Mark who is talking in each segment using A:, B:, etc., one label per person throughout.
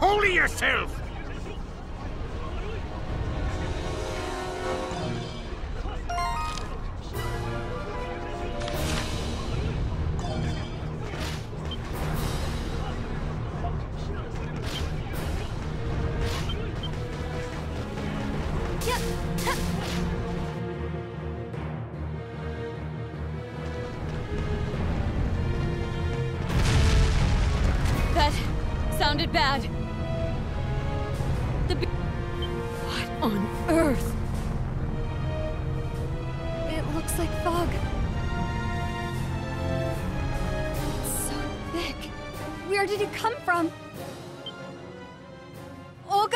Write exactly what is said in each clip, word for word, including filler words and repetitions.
A: Holy yourself!
B: That sounded bad. The be- What on earth? It looks like fog. It's so thick. Where did it come from? Olga?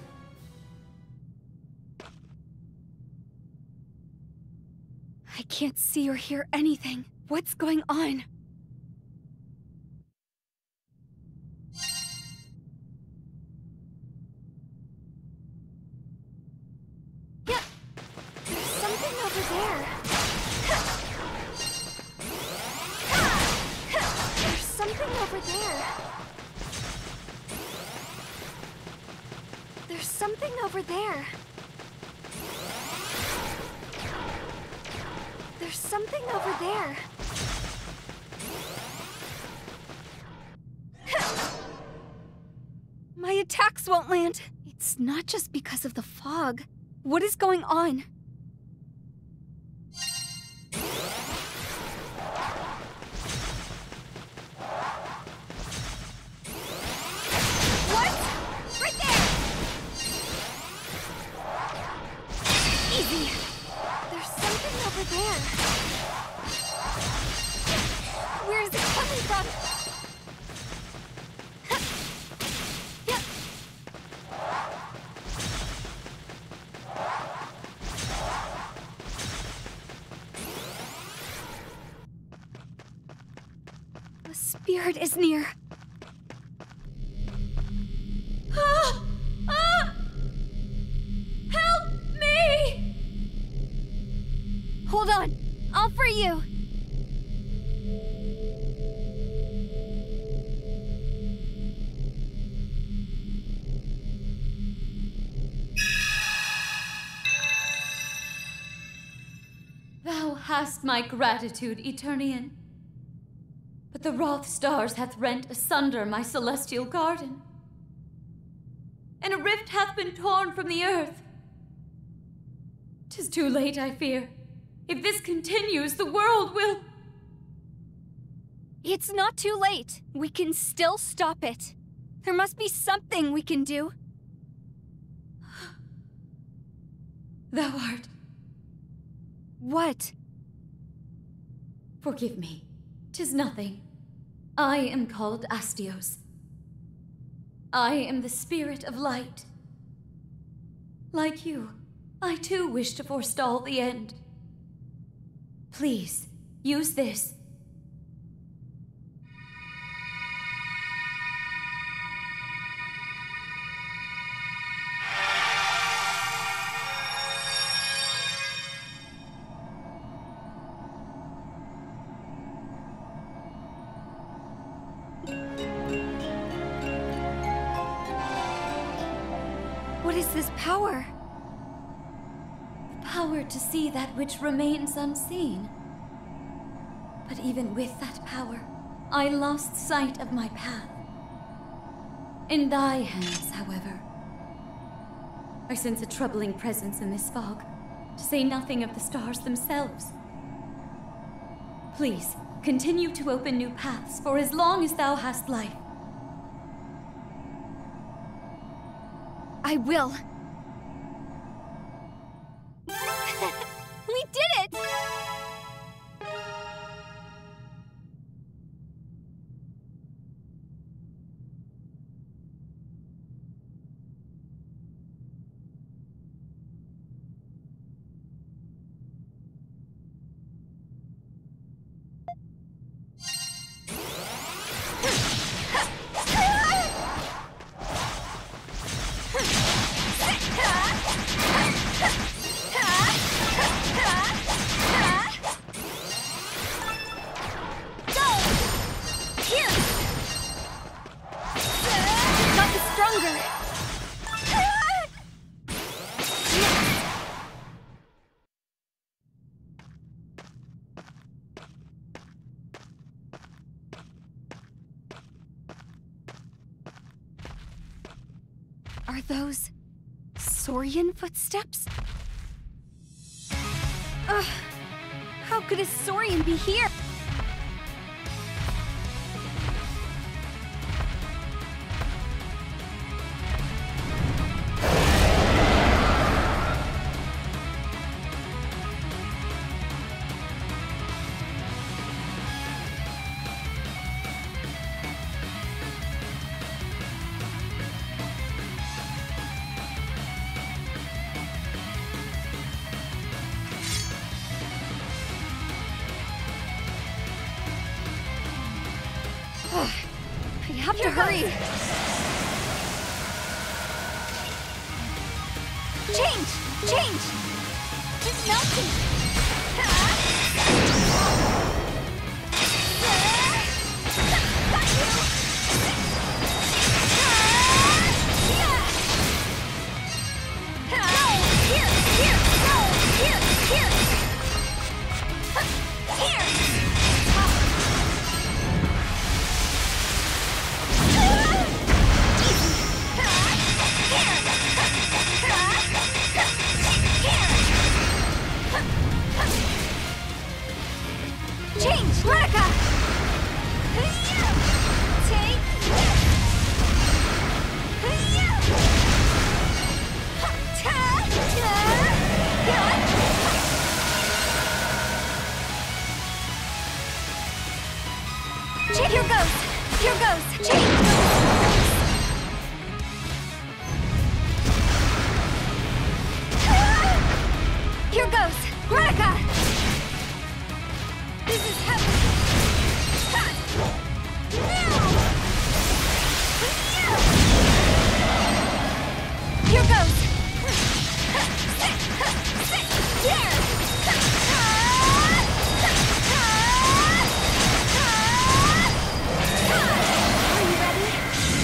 B: I can't see or hear anything. What's going on? There's something over there. There's something over there. My attacks won't land. It's not just because of the fog. What is going on? Where is it coming from? The spirit is near. Ah! Ah! Help me! Hold on, I'll free you.
C: Thou hast my gratitude, Eternian. But the wroth stars hath rent asunder my celestial garden, and a rift hath been torn from the earth. 'Tis too late, I fear. If this continues, the world will...
B: It's not too late. We can still stop it. There must be something we can do.
C: Thou art...
B: What?
C: Forgive me. 'Tis nothing. I am called Astios. I am the spirit of light. Like you, I too wish to forestall the end. Please, use this.
B: What is this power?
C: The power to see that which remains unseen. But even with that power, I lost sight of my path. In thy hands, however, I sense a troubling presence in this fog, to say nothing of the stars themselves. Please, continue to open new paths for as long as thou hast life.
B: I will. We did it! those Saurian footsteps? Ugh, how could a Saurian be here? I have to hurry! Change! Change! It's melting! Got you! Here! Here! No! Here! Here! Here! Change! Monica! Take this! Here goes! Here goes! Change! Here goes! Monica! This is heaven! Here goes! There! Are you ready?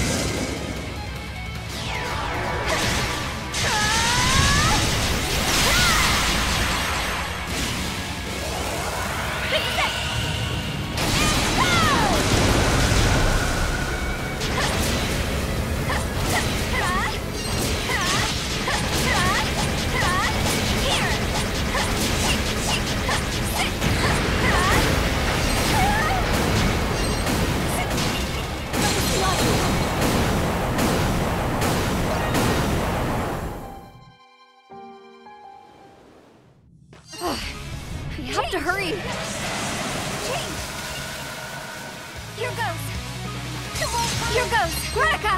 B: I have to hurry! Change! Here goes! Here goes! Monica!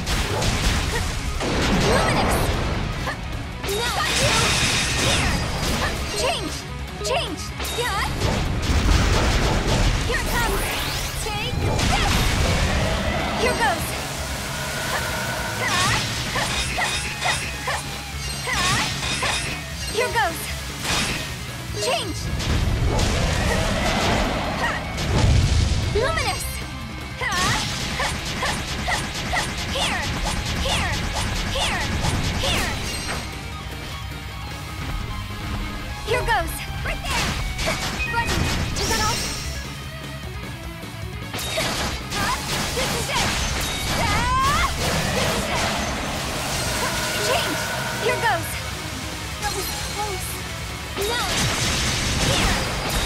B: Luminous! Now! Got you! Here! Change! Change! Yeah! Here it comes! Take this! Here goes! Here goes! Change! Luminous! Here! Here! Here! Here! Here goes! Right there! Ready! Is that all? This is it! This is it! Change! Here goes! That was close! No! Here!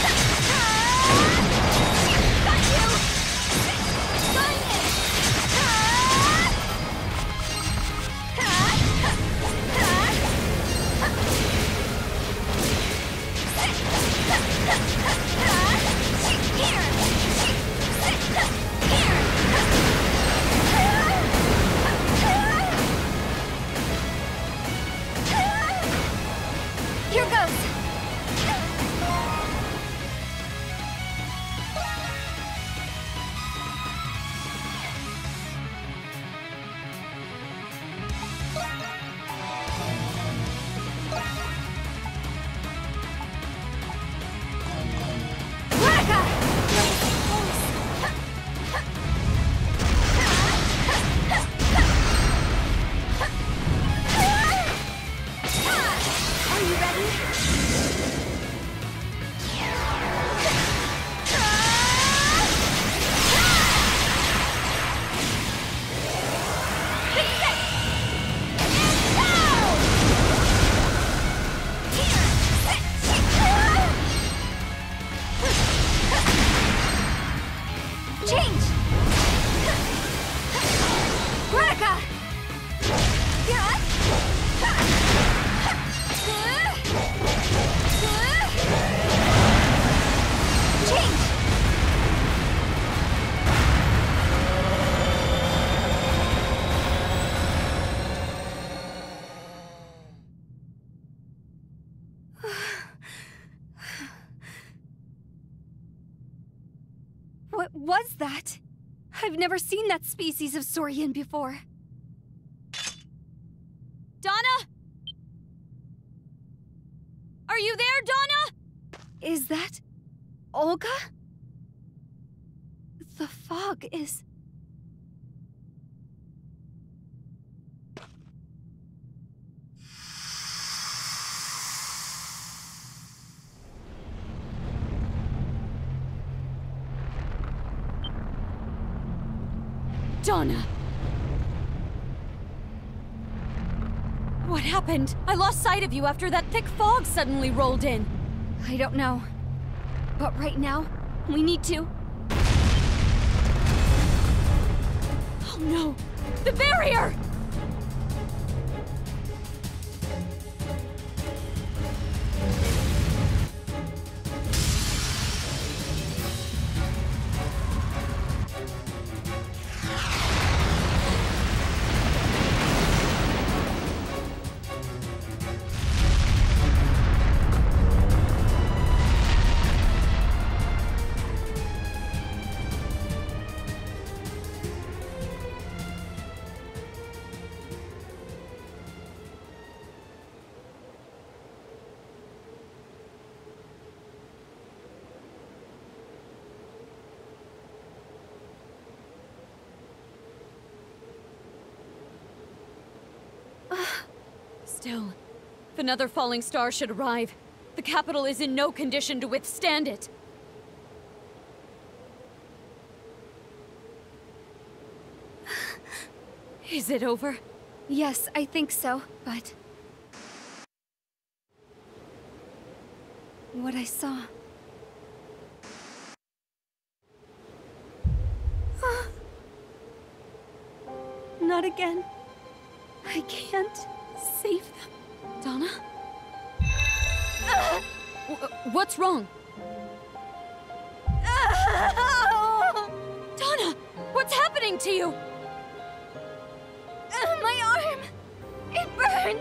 B: Got you! Find it! Here! Here! Here goes! was that? I've never seen that species of Saurian before.
C: Donna? Are you there, Donna?
B: Is that Olga? The fog is...
C: Donna! What happened? I lost sight of you after that thick fog suddenly rolled in.
B: I don't know. But right now, we need to...
C: Oh no! The barrier! Still, if another falling star should arrive, the capital is in no condition to withstand it. Is it over?
B: Yes, I think so, but... what I saw... Not again. I can't save them.
C: Donna? W- what's wrong? Donna! What's happening to you?
B: Uh, my arm! It burns!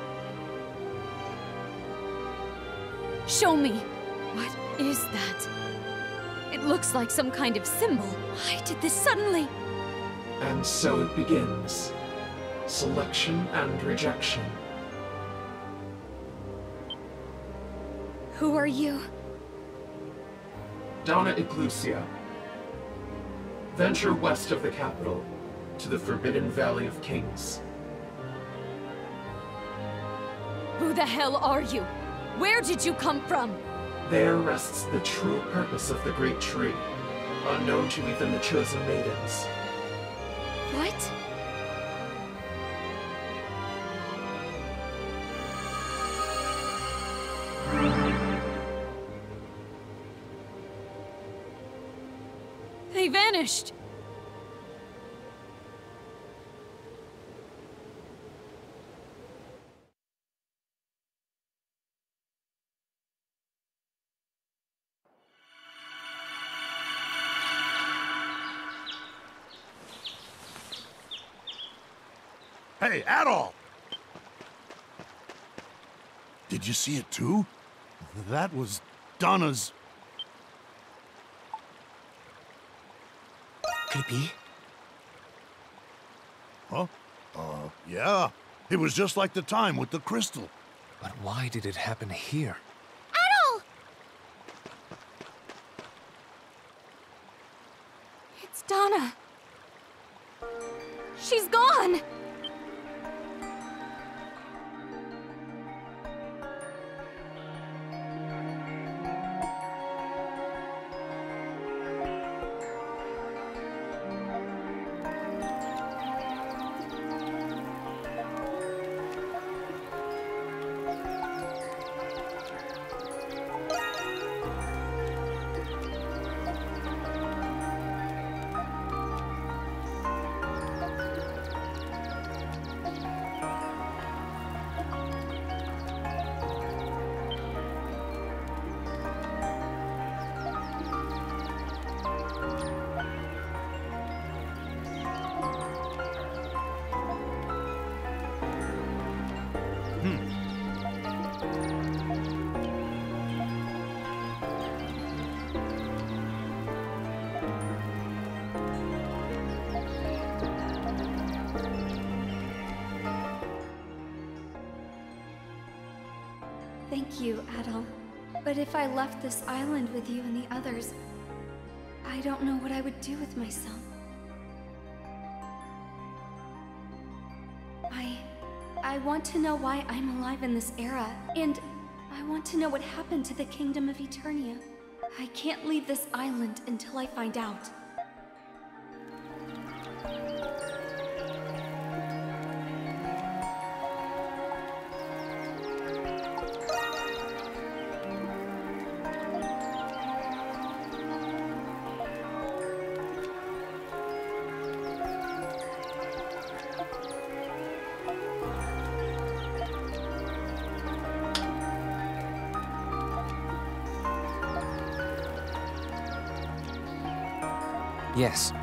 C: Show me. What is that? It looks like some kind of symbol. Why did this suddenly...
A: And so it begins. Selection and rejection.
B: Who are you?
A: Donna Iglucia. Venture west of the capital, to the Forbidden Valley of Kings.
C: Who the hell are you? Where did you come from?
A: There rests the true purpose of the Great Tree, unknown to even the Chosen Maidens.
B: What?
C: They vanished.
D: Hey, Adol! Did you see it too? That was Donna's...
E: Creepy?
D: Huh? Uh, yeah. It was just like the time with the crystal.
E: But why did it happen here?
B: Adol! It's Donna. She's gone! Thank you, Adol. But if I left this island with you and the others, I don't know what I would do with myself. I... I want to know why I'm alive in this era, and I want to know what happened to the Kingdom of Eternia. I can't leave this island until I find out.
E: Yes.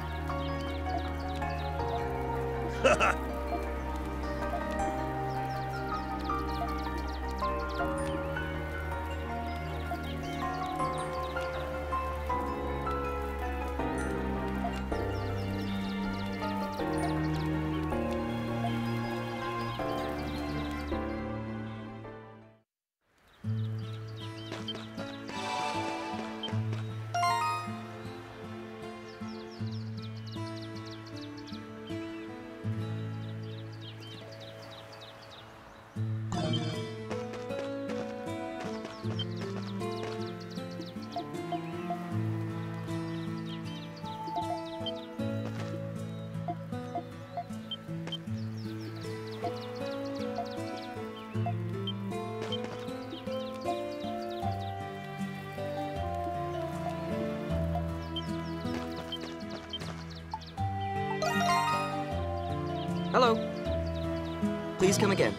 F: Hello. Please come again.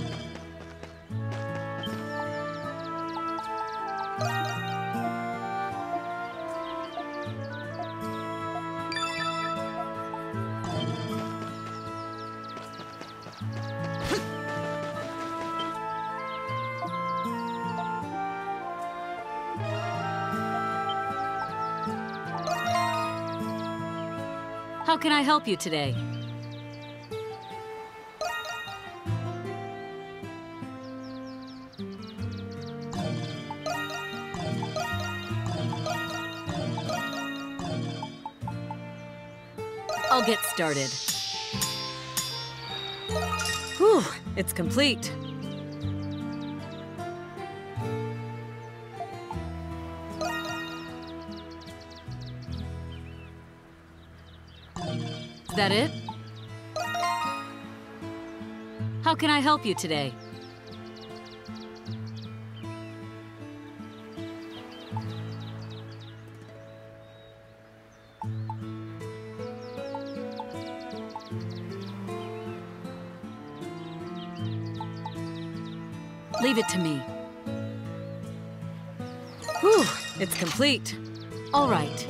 G: How can I help you today? I'll get started. Whew, it's complete. Is that it? How can I help you today? Leave it to me. Whew, it's complete. All right.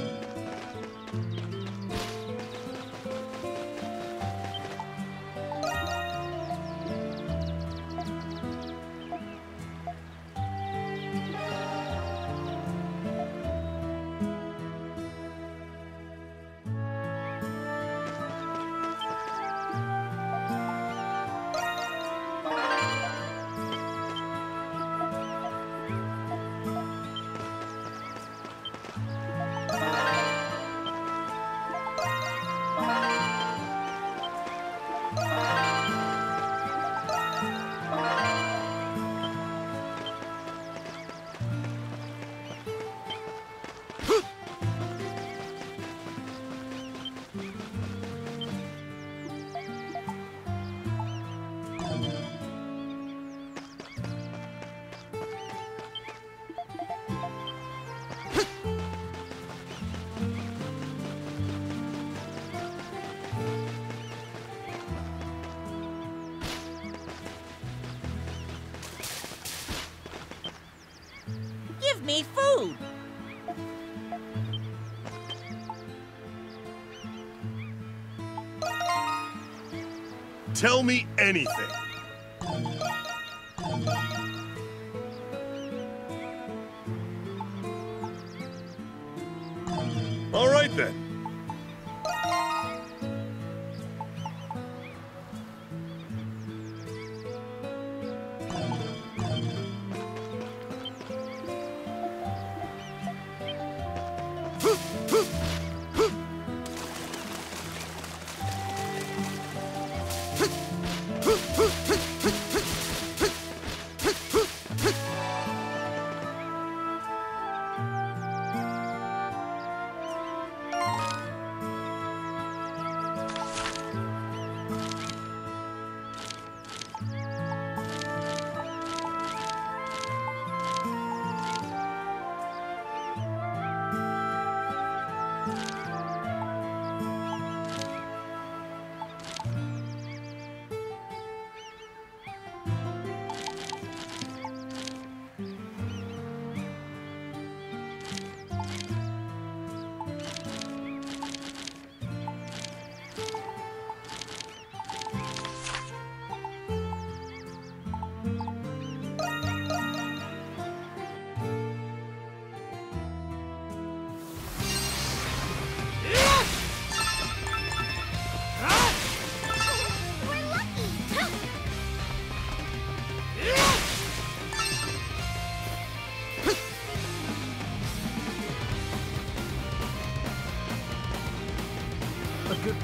H: Give me food!
I: Tell me anything. All right then.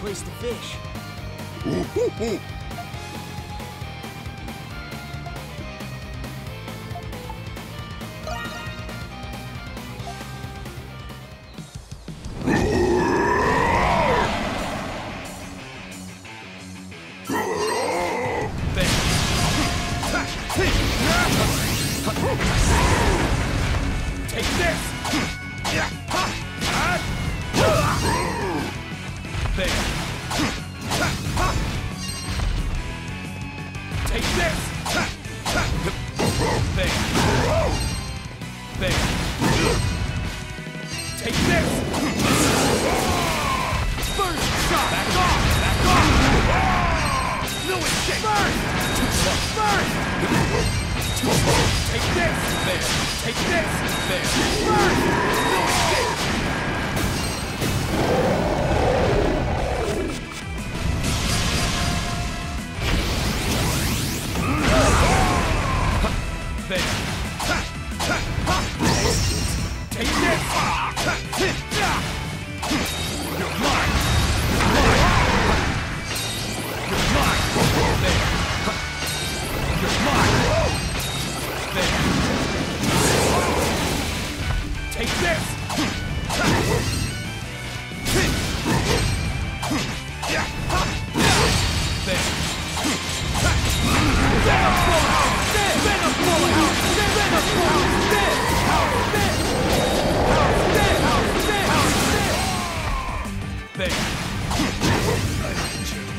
F: place to fish.
I: Take this! There. Take this! There. There. Take this! First shot! Back off! Back off! No escape! First! First! Too slow! Take this! There! Take this! There! First! No escape! There! Take this! You're mine! You're mine! There! You're mine! There! Take this! There! Venom bullet! Venom bullet! Venom bullet! House dead! House dead! House dead! House dead! There! I need you.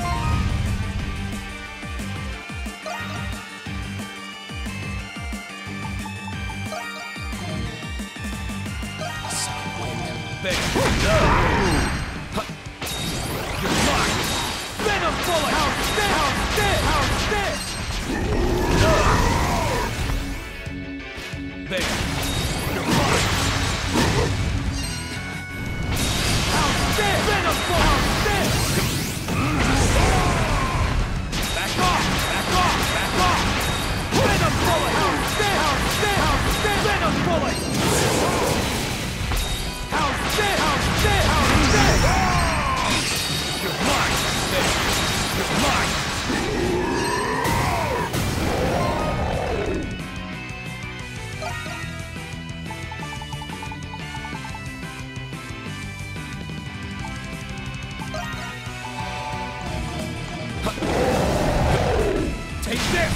I: There! You're mine! Venom bullet! House dead! House dead! House dead! There! You're mine! House dead! Venom bullet! House dead! Back off! Back off! Back off! Venom bullet! House dead! House dead! House dead! Venom bullet! House dead! House dead! House dead! You're mine! There! You're mine! Take this!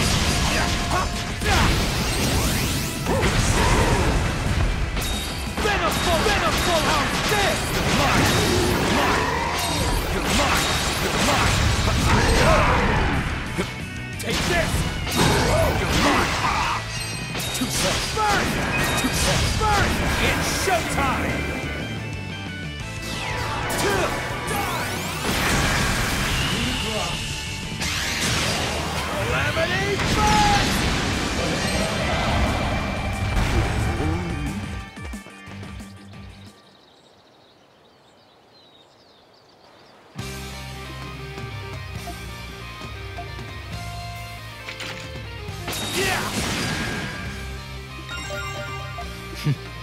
I: Venom full! Venom full! House dead! You're mine! You're mine! You're mine! You're mine! Take this! You're mine! Too slow! Burn! Too slow! Burn! It's showtime! Two! Calamity Burn! Yeah!